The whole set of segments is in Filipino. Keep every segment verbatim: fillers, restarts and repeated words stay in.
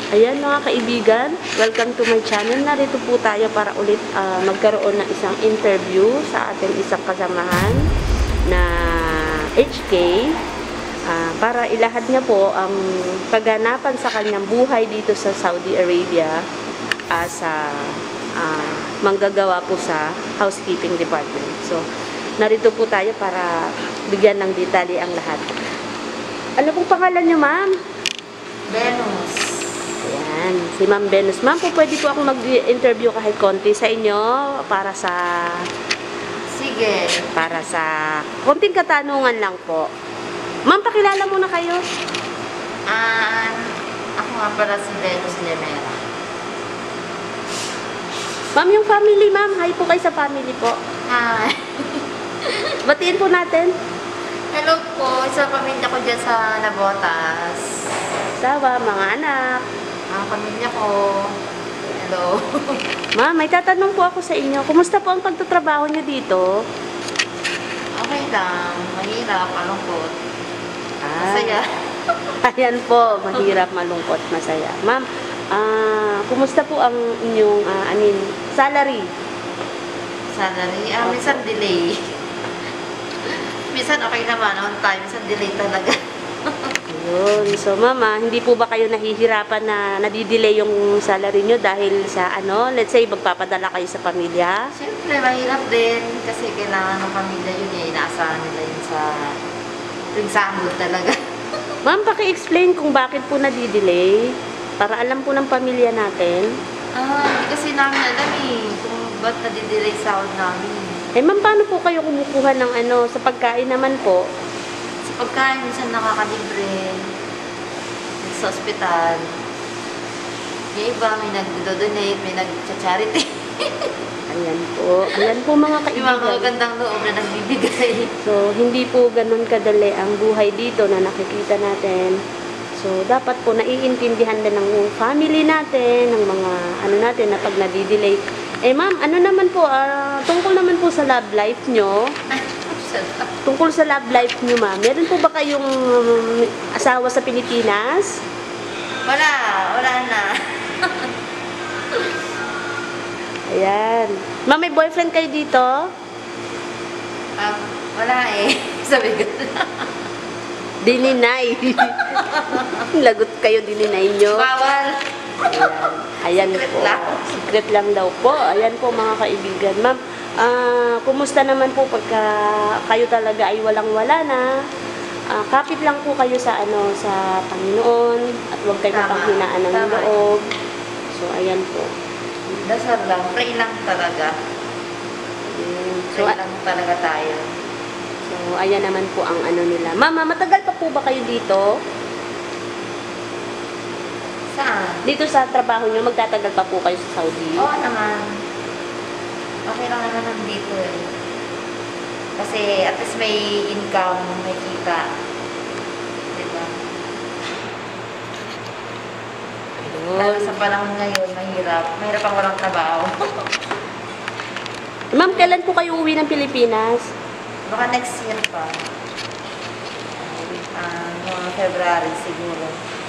Ayan mga kaibigan, welcome to my channel. Narito po tayo para ulit uh, magkaroon ng isang interview sa ating isang kasamahan na H K uh, para ilahad niya po ang kaganapan sa kanyang buhay dito sa Saudi Arabia as a uh, manggagawa po sa housekeeping department. So, narito po tayo para bigyan ng detalye ang lahat. Ano pong pangalan niyo, ma'am? Venus. Ayan, si Ma'am Venus. Ma'am, po pwede po ako mag-interview kahit konti sa inyo para sa... Sige. Para sa... konting katanungan lang po. Ma'am, pakilala muna kayo. Ah, ako nga pala si Venus Lemera. Ma'am, yung family, ma'am. Hi po kayo sa family po. Hi. Batiin po natin. Hello po sa pamilya ko dyan sa Nabotas. Sawa, mga anak. Ang pamilya ko. Hello. Ma'am, may tatanong po ako sa inyo. Kumusta po ang pagtatrabaho nyo dito? Okay lang. Mahirap, malungkot. Ah, Masaya. Ayan po, mahirap, malungkot, masaya. Ma'am, ah, kumusta po ang inyong, ah, anin, salary? Salary. Ah, minsan delay. Minsan okay naman. On time. Minsan delay talaga. Yun. So, mama, hindi po ba kayo nahihirapan na nadidelay yung salary nyo dahil sa ano, let's say, magpapadala kayo sa pamilya? Siyempre, mahirap din. Kasi kailangan ng pamilya yun eh. Inaasahan nila yun sa yung sahod talaga. Ma'am, paki-explain kung bakit po nadidelay para alam po ng pamilya natin. Ah, hindi kasi namin alam eh. Kung ba't nadidelay sahod namin. Eh, ma'am, paano po kayo kumukuha ng ano, sa pagkain naman po? Sa pagkain, minsan nakakalibre. Sa ospital. Yung iba, may nag-donate, may nag-charity. Ayan po. Ayan po mga Yung mga kaibigan. magandang loob na nagbibigay. So, hindi po ganun kadali ang buhay dito na nakikita natin. So, dapat po naiintindihan din ng family natin, ng mga ano natin na pag nadidelay. Eh, ma'am, ano naman po, uh, tungkol naman po sa love life nyo, tungkol sa love life nyo, ma'am, meron po ba kayong um, asawa sa Pilipinas? Wala, wala na. Ayan. Ma'am, may boyfriend kayo dito? Um, wala eh. Sabi ko. Dininay. Lagot kayo, dininay nyo. Bawal. Ayan. Ayan Secret po. lang. Secret lang daw po. Ayan po mga kaibigan. Ma'am, ah, kumusta naman po pagka kayo talaga ay walang-wala na? Ah, kapit lang po kayo sa ano sa Panginoon at huwag kayo Tama. mapanghinaan ng Tama. loob. So, ayan po. Dasal lang. Pray lang talaga. Ayan. So, Pray a- lang talaga tayo. so, ayan naman po ang ano nila. Mama, matagal pa po ba kayo dito? Saan? Dito sa trabaho nyo, magtatagal pa po kayo sa Saudi? Oo naman. Okay lang naman nandito eh. Kasi at least may income, may kita. Diba? Lalo sa panahon ngayon, mahirap. Mahirap ang walang trabaho. Ma'am, kailan po kayo uwi ng Pilipinas? Baka next year pa. Ah, mga February siguro.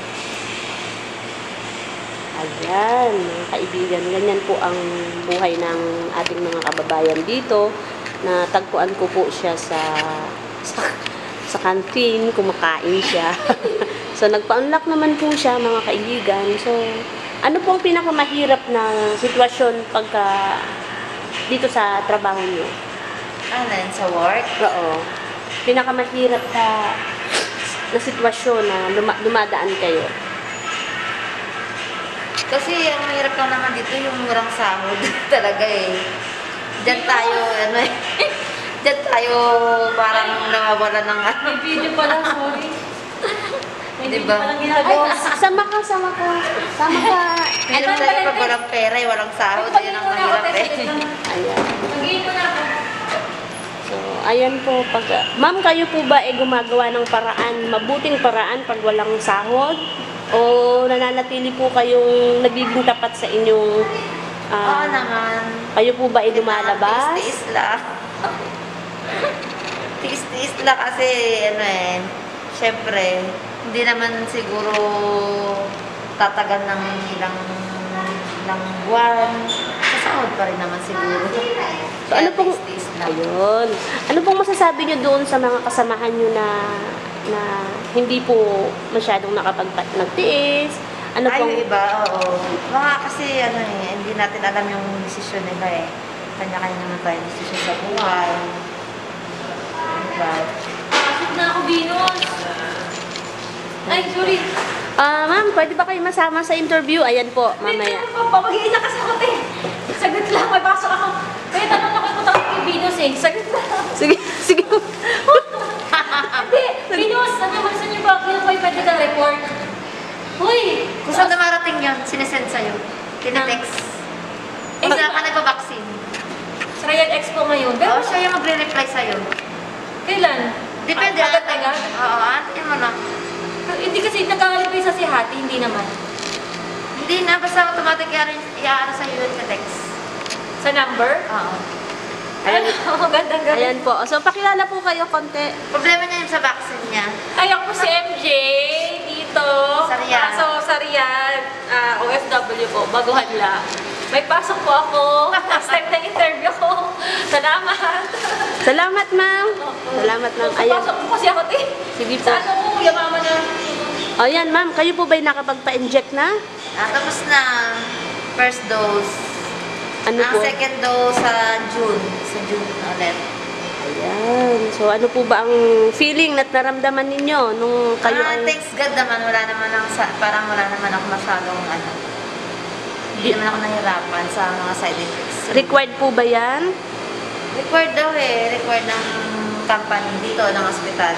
Ayan, mga kaibigan, ganyan po ang buhay ng ating mga kababayan dito. Natagpuan ko po siya sa sa, sa canteen, kumakain siya. So, nagpa-unlock naman po siya, mga kaibigan. So, ano po ang pinakamahirap na sitwasyon pagka dito sa trabaho niyo? Ano yun, sa work? Oo. Pinakamahirap na, na sitwasyon na luma, dumadaan kayo. Kasi ang mahirap lang naman dito yung murang sahod talaga eh. Diyan tayo, ano eh. Diyan tayo parang nawawala ng ano. May video pala, sorry. May Di video ba? palang ginagawa. Ay, sama ka, sama ka. Sama ka. Pero Ano, tayo pag Valente? walang pera eh, walang sahod, yun ang mahirap eh. Ayan. Mag-iin mo na ako. So, ayan po. Pag, ma'am, kayo po ba ay gumagawa ng paraan, mabuting paraan pag walang sahod? O nananatili po kayong nagiging tapat sa inyong... ah, Oo naman. kayo po ba ay lumalabas? Tiis-tiis lang. Tiis-tiis lang kasi, ano eh, syempre, hindi naman siguro magtatagal ng ilang ilang buwan, sasahod pa rin naman siguro. So, ano pong, tiis-tiis lang. ayun. Ano pong masasabi niyo doon sa mga kasamahan niyo na na hindi po masyadong nakapag-nagtiis? Ano Ay, pong, yung iba, oo. Mga kasi, ano eh, hindi natin alam yung desisyon nila eh. Kanya-kanya naman tayo desisyon sa buhay. Diba? Pasok na ako, Venus. Ay, sorry. ah, ma'am, pwede ba kayo masama sa interview? Ayan po, mamaya. Papagiging na kasi ako, te. Saglit lang, may pasok ako. Kaya tanong ako kung takot kay Venus eh. Saglit lang. Sige, sige. Hindi, Venus, ano naman sa niyo ba? Kailan kayo pwede ka report? Hoy! Kung saan na marating yun, sinesend sa'yo. Tinetext. Eh, Kung saan ka nagpa-vaccine. Sa Royal Expo ngayon. Oo, Pero, siya yung magre-reply sa'yo. kailan? Depende. Ah, agad ate. agad? Oo, atin mo na. Hindi kasi nagkakalipay sa si Hati, hindi naman. Hindi na, basta automatic i-aano sa'yo yung text. Sa number? Oo. Ayan. Ano? Gandang gabi. Ayan po. So, pakilala po kayo konti. Problema niya yung sa vaccine niya. Ay, ako si M J dito. Sa Riyadh. So, sa Riyadh, ah, O F W po, baguhan lang. May pasok po ako. Last time na interview ko. Salamat. Salamat, ma'am. Salamat, ma'am. Ayan. Pasok po kasi ako, eh. Sige po. Sa ano ko, kuya mama na. O, yan, ma'am. Kayo po ba'y nakapagpa-inject na? Ah, tapos na first dose. Ano Ang po? second dose sa June. Sa June ulit. Ayan. So, ano po ba ang feeling at naramdaman ninyo nung kayo ah, ay... thanks God naman, wala naman ang, sa- parang wala naman ako masyadong ano. Hindi naman ako nahirapan sa mga side effects. Required po ba yan? Required daw eh. Required ng company dito, ng hospital.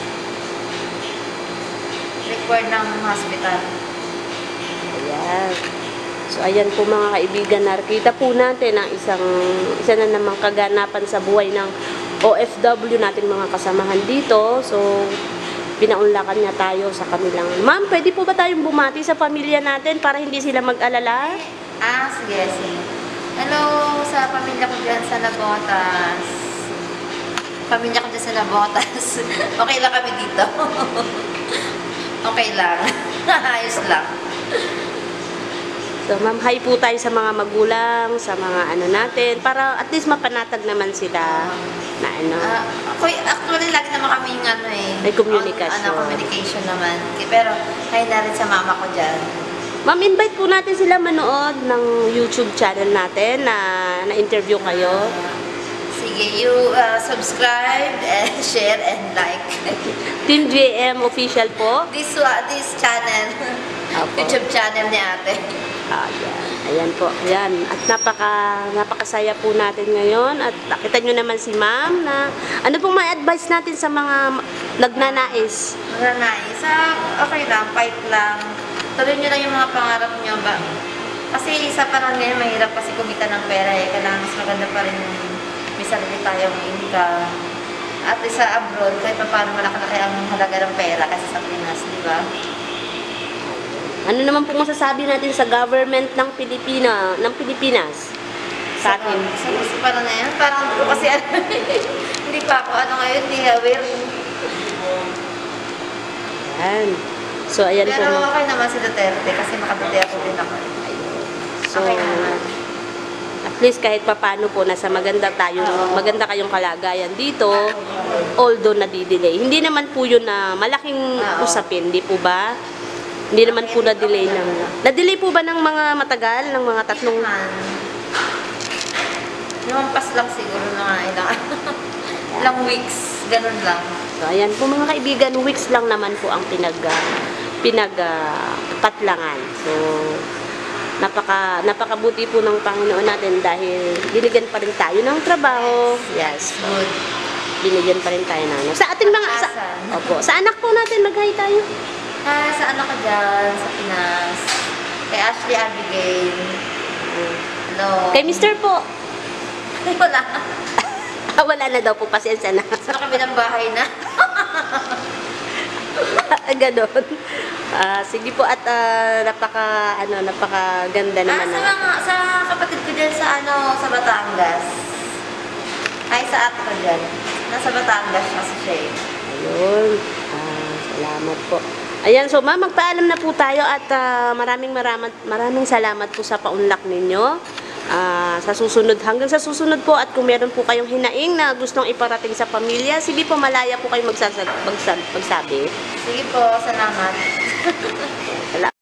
Required ng hospital. Ayan. So, ayan po mga kaibigan, nakita po natin ang isang, isa na namang kaganapan sa buhay ng O F W natin mga kasamahan dito. So, pinaunlakan niya tayo sa kanilang... Ma'am, pwede po ba tayong bumati sa pamilya natin para hindi sila mag-alala? Ah, sige, sige. Hello sa pamilya ko dyan sa Nabotas. Pamilya ko dyan sa Nabotas. Okay lang kami dito. Okay lang. Ayos lang. So, ma'am, hi po tayo sa mga magulang, sa mga ano natin, para at least mapanatag naman sila na ano. Ah, ako, actually, lagi naman kami yung ano eh. May communication. Ano, communication naman. Pero, hi na rin sa mama ko dyan. Ma'am, invite po natin sila manood ng YouTube channel natin na na-interview kayo. Ah, sige, you uh, subscribe, and share, and like. Team J M official po. This uh, this channel. Apo. YouTube channel ni ate. Ayan. Ayan po. Ayan. At napaka, napakasaya po natin ngayon. At nakita nyo naman si ma'am na ano pong may advice natin sa mga nagnanais. Nanay, sa okay lang, fight lang. Tuloy nyo lang yung mga pangarap nyo ba? Kasi sa panahon ngayon, mahirap kasi kumita ng pera eh. Kailangan mas maganda pa rin yung may sarili tayong income. At sa abroad, kahit pa paano malaki-laki ang halaga ng pera kasi sa Pinas, di ba? Ano naman po masasabi natin sa government ng Pilipina, ng Pilipinas? Sa atin. Sa gusto pa na yan, parang ko kasi ano, hindi pa ako ano ngayon, hindi aware. Ayan. So, ayan Pero po. okay naman si Duterte kasi makaduterte din ako. So, Okay naman. at least kahit papano po nasa maganda tayo, Oo. maganda kayong kalagayan dito, although nadidelay. Hindi naman po yun na malaking Oo. usapin, di po ba? Hindi naman po na-delay ng... Na-delay po ba ng mga matagal? Ng mga tatlong... Man. Lumampas lang siguro na ilang, ilang weeks, ganun lang. So, ayan po mga kaibigan, weeks lang naman po ang pinag... Uh, pinag... Uh, patlangan. So, napaka napakabuti po ng Panginoon natin dahil binigyan pa rin tayo ng trabaho. Yes. Good. Binigyan pa rin tayo ng... Sa ating mga... Sa, Asan? opo, sa anak po natin, mag-hi tayo. Hi, sa ano ka dyan, sa Pinas. Kay Ashley Abigail. Hello. Kay mister po. Wala. Ah, wala na daw po, pasensya na. Sa kami ng bahay na. Ganon. Ah, sige po at ah, napaka ano napakaganda Ah, naman sa na. mga, sa kapatid ko dyan sa ano, sa Batangas. Ay, sa ate ko dyan. Nasa Batangas siya si Shay. Ayun. Ah, salamat po. Ayan, so ma'am, magpaalam na po tayo at ah, maraming maraming maraming salamat po sa paunlak ninyo. Ah, sa susunod, hanggang sa susunod po, at kung meron po kayong hinaing na gustong iparating sa pamilya, sige po, malaya po kayo magsasag, magsab, magsabi. Sige po, salamat. Salamat.